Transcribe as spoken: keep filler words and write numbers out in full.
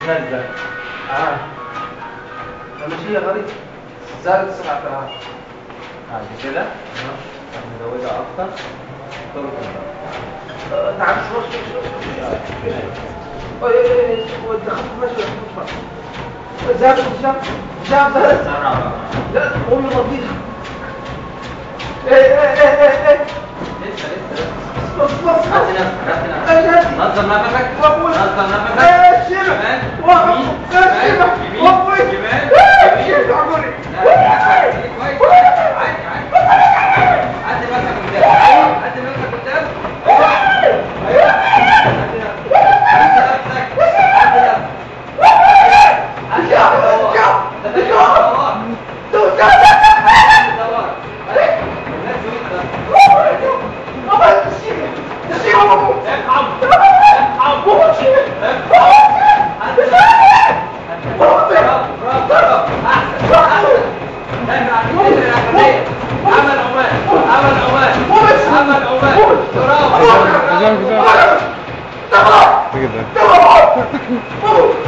نزل. اه. ماشي يا غريب. زادت سبعة آلاف. بعد كده نزودها اكتر. تعال شوف شوف شوف. اي اي اي دخلت ماشي زاد هشام هشام زاد. لا قوم نظيف. اي اي اي اي لسه لسه بص بص هات نفسك هات نفسك نظم نفسك نظم نفسك ايه الشبع وقف ايه الشبع وقف ايه الشبع عقولي كويس عادي عادي عدي نفسك قدام عدي نفسك قدام ايوه عدي نفسك كده